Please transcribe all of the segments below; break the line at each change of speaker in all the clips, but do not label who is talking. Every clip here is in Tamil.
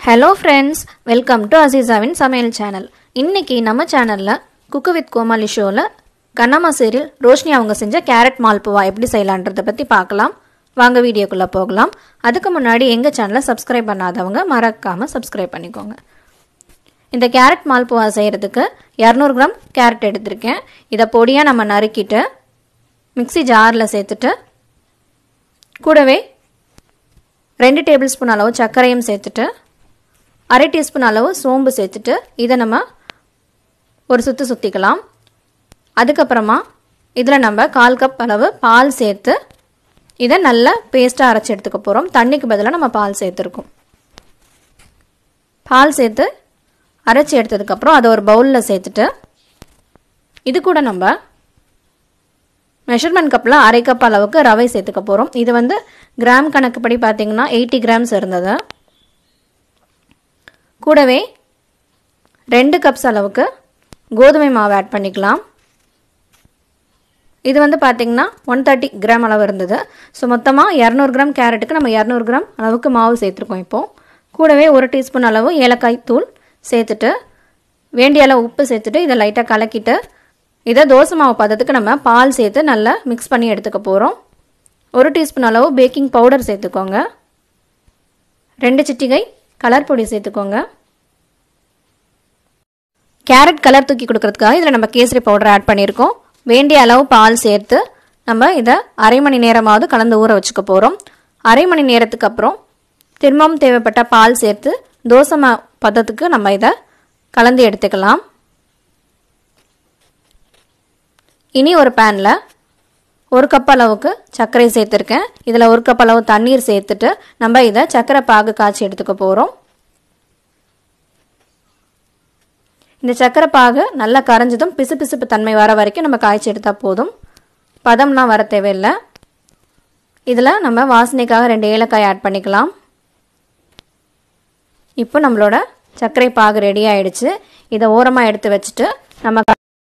Hello friends, welcome to Azizavin Samaiyal channel. இன்னைக்கு நம்ம சேனல்ல குக் வித் கோமாளி ஷோல கண்ணம்மா சீரியல் ரோஷினி அவங்க செஞ்ச கேரட் மால்புவா எப்படி செய்யலாம்ன்றத பத்தி பார்க்கலாம். வாங்க வீடியோக்குள்ள போகலாம். அதுக்கு முன்னாடி எங்க சேனலை சப்ஸ்கிரைப் பண்ணாதவங்க மறக்காம சப்ஸ்கிரைப் பண்ணிக்கோங்க. இந்த கேரட் மால்புவா செய்யிறதுக்கு 200 கிராம் கேரட் எடுத்துர்க்கேன். இத பொடியா நம்ம நறுக்கிட்டு மிக்ஸி ஜார்ல சேர்த்துட்டு கூடவே 2 டேபிள்ஸ்பூன் அளவு சர்க்கரையும் சேர்த்துட்டு 1/2 டீஸ்பூன் அளவு சோம்பு சேர்த்துட்டு இத நம்ம ஒரு சுத்திக்கலாம். அதுக்கு அப்புறமா இதல நம்ம 1/4 கப் அளவு பால் சேர்த்து இத நல்ல பேஸ்டா அரைச்சு எடுத்துக்க போறோம். தண்ணிக்கு பதிலா நம்ம பால் சேர்த்திருக்கோம். பால் சேர்த்து அரைச்சு எடுத்ததுக்கு அப்புறம் அத ஒரு பவுல்ல சேர்த்துட்டு இது கூட நம்ம மெஷர்மென்ட் கப்ல 1/2 கப் அளவுக்கு ரவை சேர்த்துக்க போறோம். இது வந்து கிராம் கணக்குப்படி பாத்தீங்கன்னா 80 கிராம்ஸ் இருந்தது. கூடவே 2 கப்ஸ் அளவுக்கு கோதுமை மாவு ஆட் பண்ணிக்கலாம். இது வந்து பாத்தீங்கன்னா 130 கிராம் அளவு இருந்தது. சோ மொத்தமா 200 கிராம் கேரட்டுக்கு நம்ம 200 கிராம் அளவுக்கு மாவு சேர்த்திருக்கோம். இப்போ கூடவே 1 டீஸ்பூன் அளவு ஏலக்காய் தூள் சேர்த்துட்டு வேண்டிய அளவு உப்பு சேர்த்துட்டு இத லைட்டா கலக்கிட்டு இத தோசை மாவு பதத்துக்கு நம்ம பால் சேர்த்து நல்லா mix பண்ணி எடுத்துக்க போறோம். 1 டீஸ்பூன் அளவு பேக்கிங் பவுடர் சேர்த்துக்கோங்க. 2 சிட்டிகை கலர் பொடி சேர்த்துக்கோங்க. கேரட் கலர் தூக்கி கொடுக்கிறதுக்காக இதல நம்ம கேசரி பவுடர் ஆட் பண்ணிருக்கோம். வேண்டிய அளவு பால் சேர்த்து நம்ம இத அரை மணி நேரமாவது கலந்து ஊற வச்சுக்க போறோம். அரை மணி நேரத்துக்கு அப்புறம் திரும்பவும் தேவைப்பட்ட பால் சேர்த்து தோசை பதத்துக்கு நம்ம இத கலந்து எடுத்துக்கலாம். இனி ஒரு panல 1 கப் அளவுக்கு சர்க்கரை சேர்த்திருக்கேன். இதல 1 கப் அளவு தண்ணீர் சேர்த்துட்டு நம்ம இத சர்க்கரை பாகு காய்ச்சி எடுத்துக்க போறோம். இந்த சர்க்கரை பாகு நல்லா கரைஞ்சதும் பிசுபிசுப்பு தன்மை வர வரைக்கும் நம்ம காய்ச்சி எடுத்தா போதும். பதம்லாம் வர தேவையில்லை. இதல நம்ம வாசனைக்காக 2 ஏலக்காய் ஆட் பண்ணிக்கலாம். இப்போ நம்மளோட சர்க்கரை பாகு ரெடி ஆயிடுச்சு. இத ஓரமா எடுத்து வச்சிட்டு நம்ம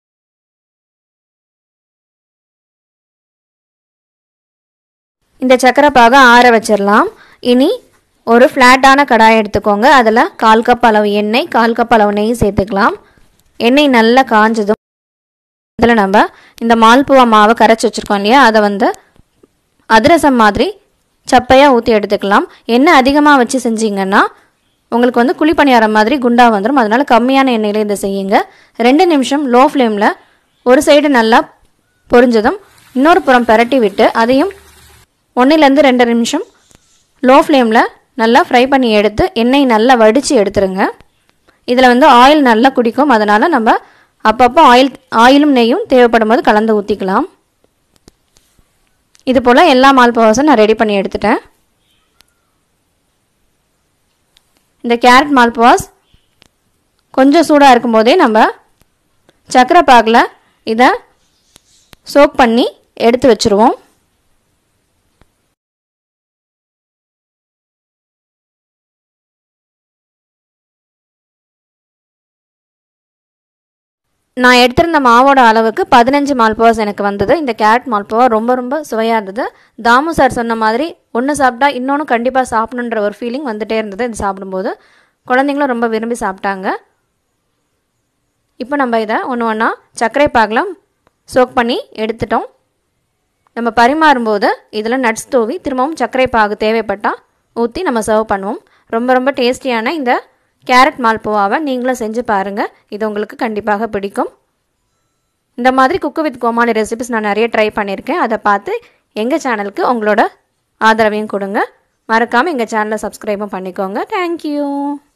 இந்த சர்க்கரை பாகை ஆற வச்சிரலாம். இனி ஒரு ஃப்ளாட்டான கடாய் எடுத்துக்கோங்க. அதுல 1/4 கப் அளவு எண்ணெய் 1/4 கப் அளவு நெய் சேர்த்துக்கலாம். எண்ணெய் நல்லா காஞ்சதும் இதல நம்ம இந்த மால்புவா மாவை கரைச்சு வச்சிருக்கோம் இல்லையா அத வந்து அதிரசம் மாதிரி சப்பையா ஊத்தி எடுத்துக்கலாம். எண்ணெய் அதிகமா வச்சு செஞ்சீங்கன்னா உங்களுக்கு வந்து குழி பணியாரம் மாதிரி குண்டா வந்துரும். அதனால கம்மியான எண்ணெயில இத செய்யுங்க. 2 நிமிஷம் லோ ஃப்ளேம்ல ஒரு சைடு நல்லா பொரிஞ்சதும் இன்னொரு புறம் பரட்டி விட்டு அதையும் 1 ல இருந்து 2 நிமிஷம் லோ ஃப்ளேம்ல நல்லா ஃப்ரை பண்ணி எடுத்து எண்ணெய் நல்லா வடிச்சு எடுத்துருங்க. இதல வந்து ஆயில் நல்லா குடிக்கும். அதனால நம்ம அப்பப்போ ஆயிலும் நெய்யும் தேவைப்படும்போது கலந்து ஊத்திக்கலாம். இது போல எல்லா மால்புவாஸும் நான் ரெடி பண்ணி எடுத்துட்டேன். இந்த கேரட் மால்புவாஸ் கொஞ்சம் சூடா இருக்கும்போதே நம்ம சக்கரை பாகுல இத சோக் பண்ணி எடுத்து வச்சிருவோம். நான் எடுத்திருந்த மாவோட அளவுக்கு 15 மால்புவாஸ் எனக்கு வந்தது. இந்த கேரட் மால்புவா ரொம்ப சுவையா இருந்தது. தாமு சார் சொன்ன மாதிரி ஒன்னு சாப்பிட்டா இன்னொன்னு கண்டிப்பா சாப்பிடணும்ன்ற ஒரு ஃபீலிங் வந்துட்டே இருந்தது. இது சாப்பிடும்போது குழந்தைகளும் ரொம்ப விரும்பி சாப்பிட்டாங்க. இப்போ நம்ம இத ஒவ்வொண்ணா சர்க்கரை பாகுல சோக் பண்ணி எடுத்துட்டோம். நம்ம பரிமாறும்போது இதல நட்ஸ் தூவி திரும்பவும் சர்க்கரை பாகு தேவைப்பட்டா ஊத்தி நம்ம சர்வ் பண்ணுவோம். ரொம்ப டேஸ்டியான இந்த கேரட் மால்புவாவை நீங்களும் செஞ்சு பாருங்க. இது உங்களுக்கு கண்டிப்பாக பிடிக்கும். இந்த மாதிரி குக் வித் கோமாளி ரெசிபிஸ் நான் நிறைய ட்ரை பண்ணியிருக்கேன். அதை பார்த்து எங்கள் சேனலுக்கு உங்களோட ஆதரவையும் கொடுங்க. மறக்காமல் எங்கள் சேனலை சப்ஸ்கிரைபும் பண்ணிக்கோங்க. தேங்க்யூ.